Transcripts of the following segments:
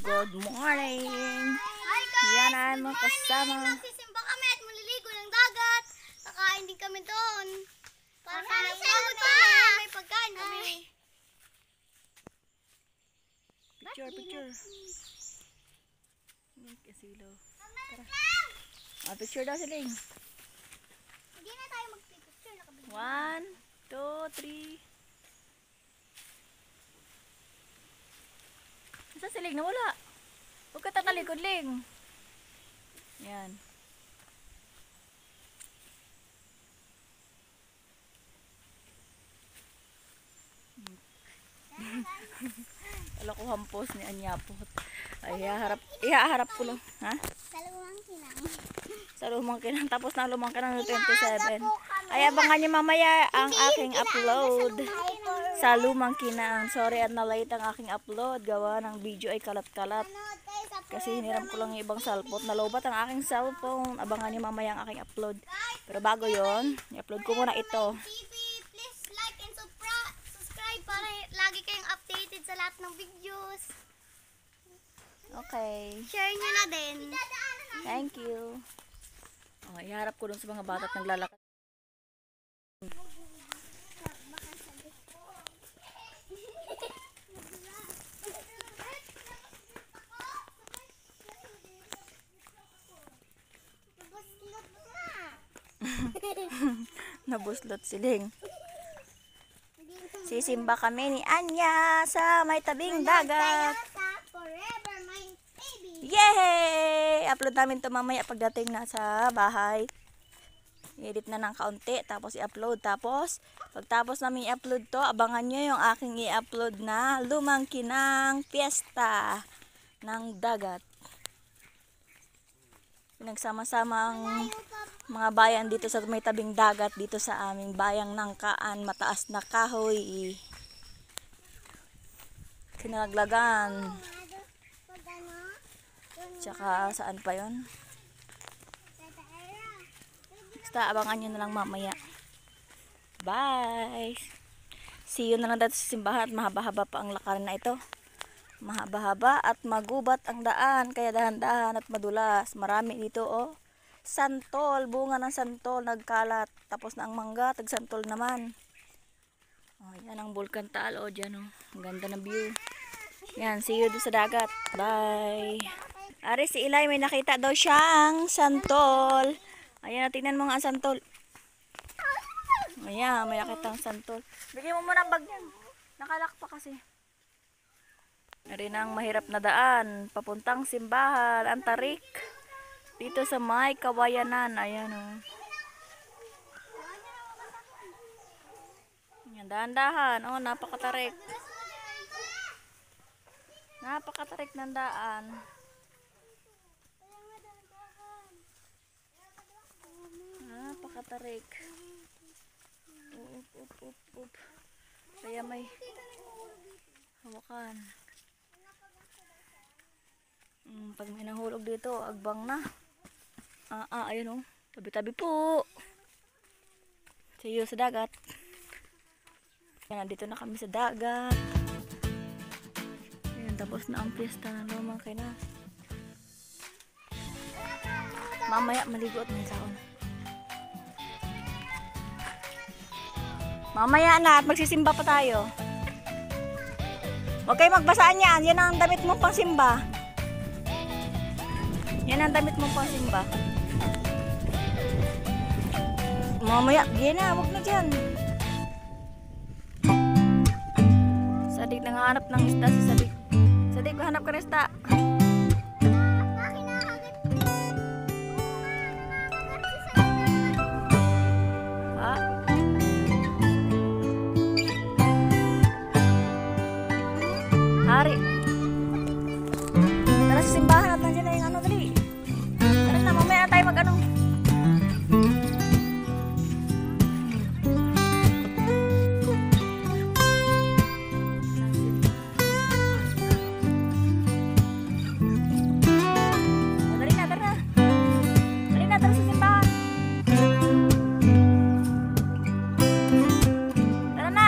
Good morning! Hi guys! Yan ay mga kasama. Nagsisimba kami at maliligo ng dagat. Kakain din kami doon. Para may pagkain kami. Picture. Kasilo. Tara. Picture daw sila. Hindi na tayo mag-picture. 1, 2, 3. Sa siling na wala. Huwag ka tatalikod, Ling. Yan. Wala ko hampos ni Anyapot. Ay, ihaharap ko lang. Ha? Sa lumang kinang. Sa lumang kinang. Tapos na lumang kinang ng 27. Ay, abangan niyo mamaya ang aking upload. Sa lumang kinang. Sorry at na-late ang aking upload. Gawa ng video ay kalat-kalat. Kasi hiniram ko lang yung ibang cellphone. Nalobat ang aking cellphone. Abangan niyo mamaya ang aking upload. Pero bago yon, i-upload ko muna ito. Please like and subscribe para lagi kayong updated sa lahat ng videos. Okay. Share nyo na din. Thank you. Oh, iharap ko dun sa mga bata at naglalakad. Nabuslot siling. Sisimba kami ni Anya sa may tabing dagat. Forever my baby. Yay! Upload namin to mamaya pagdating na sa bahay. I-edit na ng kaunti, tapos i-upload. Tapos, pagtapos namin i-upload to, abangan nyo yung aking i-upload na lumang kinang piyesta ng dagat. Pinagsama-samang mga bayan dito sa may tabing dagat, dito sa aming bayang Nangkaan, mataas na kahoy. Kinalaglagan. Tsaka saan pa yon? Basta abangan nyo na lang mamaya. Bye! See you na lang dito sa simbahan. Mahaba-haba pa ang lakaran na ito. Mahaba-haba at magubat ang daan. Kaya dahan-dahan at madulas. Marami dito oh. Santol. Bunga ng santol. Nagkalat. Tapos na ang mangga. Tagsantol naman. Oh, yan ang Bulkan Taal. Oh, dyan oh. Ang ganda ng view. Yan. See you doon sa dagat. Bye! Ari, si Ilay may nakita daw siyang santol. Ayan, tingnan mo nga ang santol. Ayan, may nakita ang santol. Bigyan mo muna ang bag niyan. Nakalak pa kasi. Rin ang mahirap na daan. Papuntang simbahan. Ang tarik. Dito sa may Kawayanan. Ayan o. Ayan, dahan-dahan. O, napakatarik. Napakatarik ng daan. Napakatarik. Up. Kaya may hawakan. Pag may nahulog dito, agbang na. Ayun o. Tabi-tabi po. See you sa dagat. Nandito na kami sa dagat. Ayan, tapos na ang piyesta ng lumang kinang. Mamaya maligo at may saon. Mamaya na at magsisimba pa tayo. Huwag kayo magbasaan yan. Yan ang damit mo pang simba. Yan ang damit mo pang simba. Mamaya, yan na. Huwag na dyan. Sadik nangahanap ng isda si Sadik. Sadik, hanap ka ng isda. Hari. Tara sa simbahan at nandiyan na yung ano dali. Tara na, mamaya na tayo mag-ano. Dali na, tara. Dali na, tara sa simbahan. Tara na.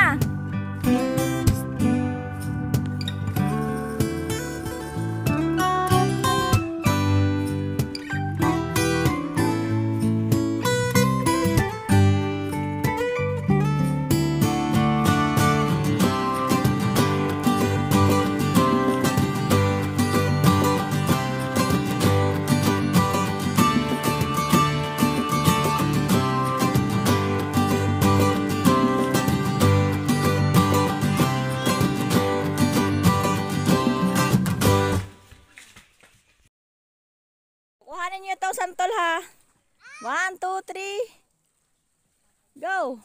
ninyo to santol ha. 1, 2, 3. Go.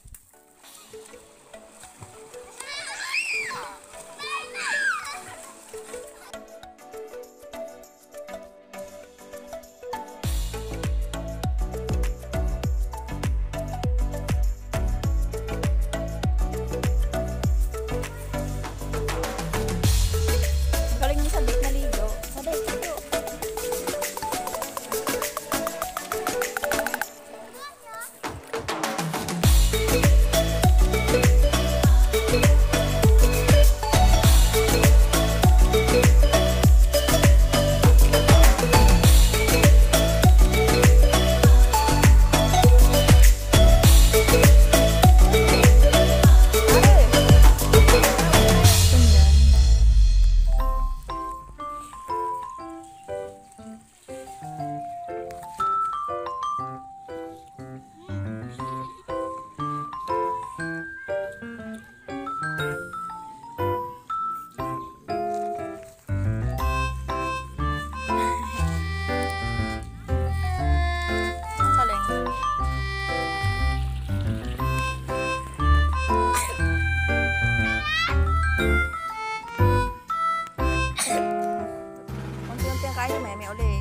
Galing niyo sa bit na ligo. Sabay, ligo. Unti-unti ang kain, may uli.